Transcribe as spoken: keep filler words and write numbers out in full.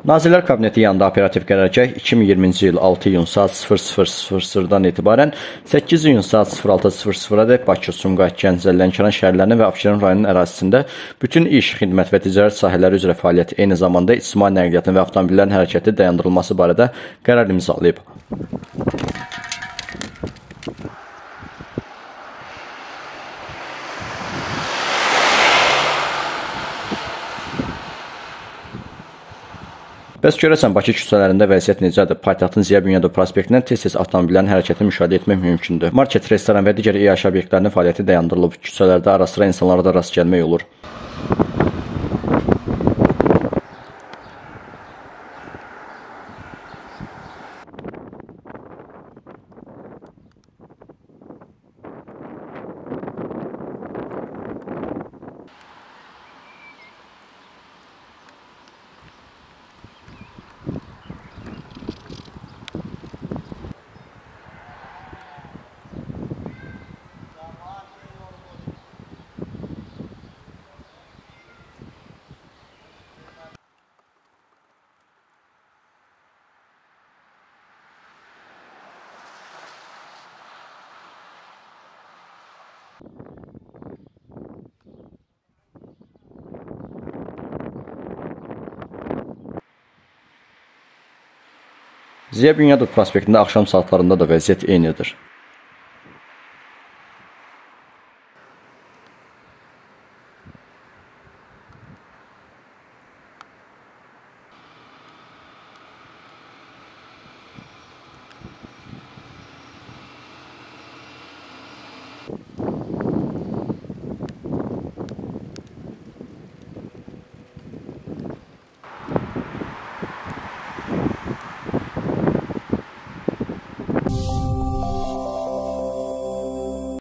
Nazirlər Kabineti yanında operativ qərargah iki min iyirminci il altı iyun saat sıfır sıfır sıfır sıfırdan etibarən səkkiz iyun saat sıfır altı sıfır sıfıra Bakı, Sumqayıt, Gəncə, Lənkəran şəhərlərinin və Abşeron rayonunun ərazisində bütün iş, xidmət və ticarət sahələri üzrə fəaliyyət, eyni zamanda ictimai nəqliyyatın və avtomobillərin hərəkəti dayandırılması barədə qərar imzalayıb. Bəs görəsən Bakı küçələrində vəziyyət necədir? Paytaxtın Ziya Bünyadov prospektindən tez-tez avtomobillərin hərəkətini müşahidə etmək mümkündür. Market, restoran və digər iaşə obyektlərinin fəaliyyəti dayandırılıb. Küçələrdə ara-sıra insanlara da rast gəlmək olur. Ziya Bünyadov prospektində axşam saatlarında da vəziyyət eynidir.